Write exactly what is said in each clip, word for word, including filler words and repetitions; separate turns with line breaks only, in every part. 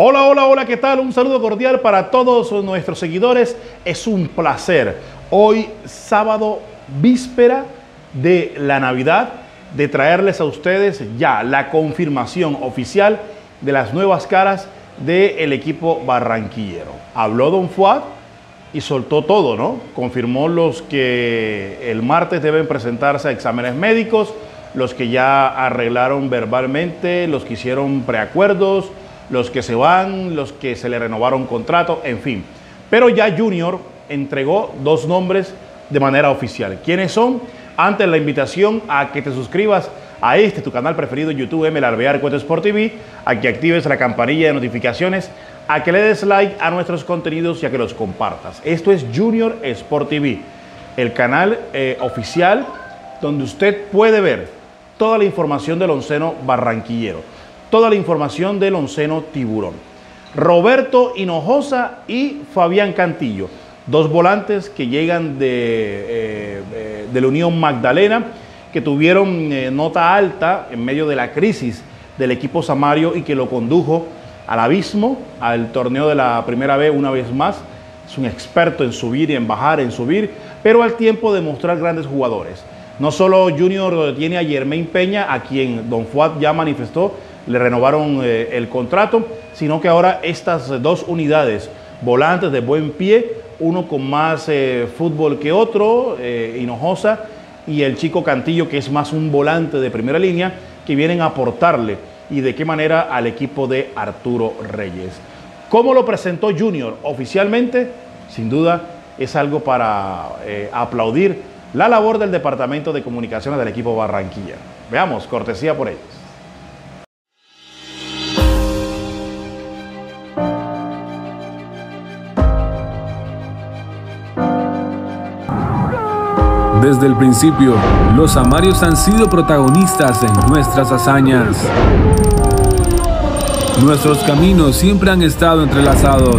Hola, hola, hola, ¿qué tal? Un saludo cordial para todos nuestros seguidores. Es un placer hoy, sábado, víspera de la Navidad, de traerles a ustedes ya la confirmación oficial de las nuevas caras del equipo barranquillero. Habló Don Fuad y soltó todo, ¿no? Confirmó los que el martes deben presentarse a exámenes médicos, los que ya arreglaron verbalmente, los que hicieron preacuerdos, los que se van, los que se le renovaron contrato, en fin. Pero ya Junior entregó dos nombres de manera oficial. ¿Quiénes son? Antes la invitación a que te suscribas a este, tu canal preferido en YouTube, M L Alvear Cueto Sport T V, a que actives la campanilla de notificaciones, a que le des like a nuestros contenidos y a que los compartas. Esto es Junior Sport T V, el canal eh, oficial donde usted puede ver toda la información del onceno barranquillero, toda la información del onceno tiburón. Roberto Hinojosa y Fabián Cantillo, dos volantes que llegan de, eh, eh, de la Unión Magdalena, que tuvieron eh, nota alta en medio de la crisis del equipo Samario y que lo condujo al abismo, al torneo de la Primera B una vez más. Es un experto en subir y en bajar, en subir, pero al tiempo de mostrar grandes jugadores. No solo Junior tiene a Yermain Peña, a quien Don Fuad ya manifestó, le renovaron eh, el contrato, sino que ahora estas dos unidades, volantes de buen pie, uno con más eh, fútbol que otro, eh, Hinojosa, y el chico Cantillo, que es más un volante de primera línea, que vienen a aportarle y de qué manera al equipo de Arturo Reyes. ¿Cómo lo presentó Junior oficialmente? Sin duda es algo para eh, aplaudir la labor del Departamento de Comunicaciones del equipo Barranquilla. Veamos, cortesía por ellos.
Desde el principio, los samarios han sido protagonistas en nuestras hazañas. Nuestros caminos siempre han estado entrelazados.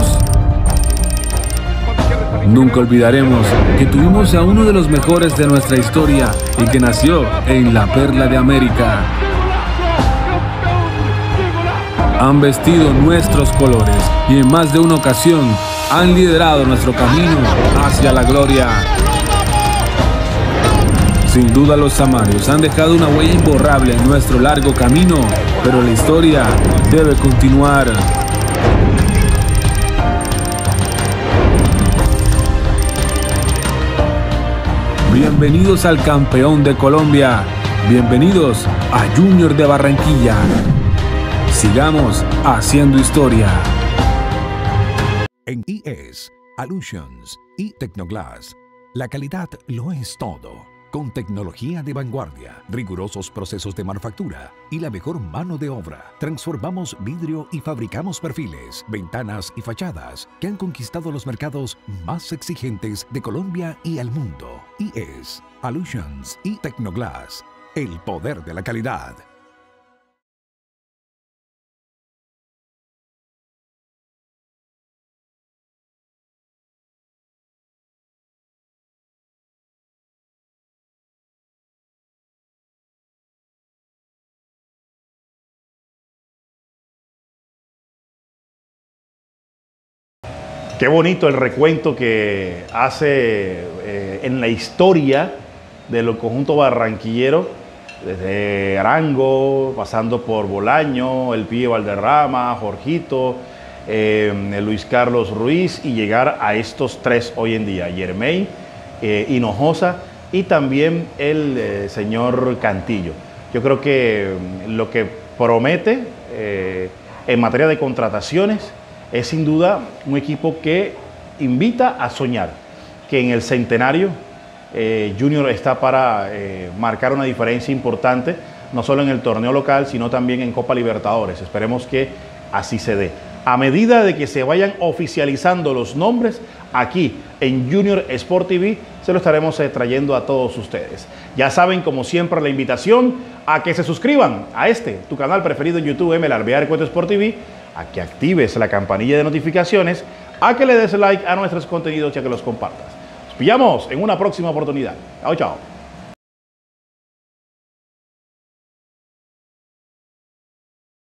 Nunca olvidaremos que tuvimos a uno de los mejores de nuestra historia y que nació en la Perla de América. Han vestido nuestros colores y en más de una ocasión han liderado nuestro camino hacia la gloria. Sin duda los samarios han dejado una huella imborrable en nuestro largo camino, pero la historia debe continuar. Bienvenidos al campeón de Colombia. Bienvenidos a Junior de Barranquilla. Sigamos haciendo historia.
En I E S, Alusions y Tecnoglass, la calidad lo es todo. Con tecnología de vanguardia, rigurosos procesos de manufactura y la mejor mano de obra, transformamos vidrio y fabricamos perfiles, ventanas y fachadas que han conquistado los mercados más exigentes de Colombia y el mundo. I E S, Alusions y Tecnoglass, el poder de la calidad.
Qué bonito el recuento que hace eh, en la historia del conjunto barranquillero, desde Arango, pasando por Bolaño, el Pío Valderrama, Jorgito, eh, Luis Carlos Ruiz, y llegar a estos tres hoy en día, Yermain, eh, Hinojosa y también el eh, señor Cantillo. Yo creo que lo que promete eh, en materia de contrataciones es sin duda un equipo que invita a soñar, que en el centenario eh, Junior está para eh, marcar una diferencia importante, no solo en el torneo local, sino también en Copa Libertadores. Esperemos que así se dé. A medida de que se vayan oficializando los nombres, aquí en Junior Sport T V se lo estaremos eh, trayendo a todos ustedes. Ya saben, como siempre, la invitación a que se suscriban a este, tu canal preferido en YouTube, M L Alvear Cueto Sport T V, a que actives la campanilla de notificaciones, a que le des like a nuestros contenidos y a que los compartas. Nos pillamos en una próxima oportunidad. Chao, chao.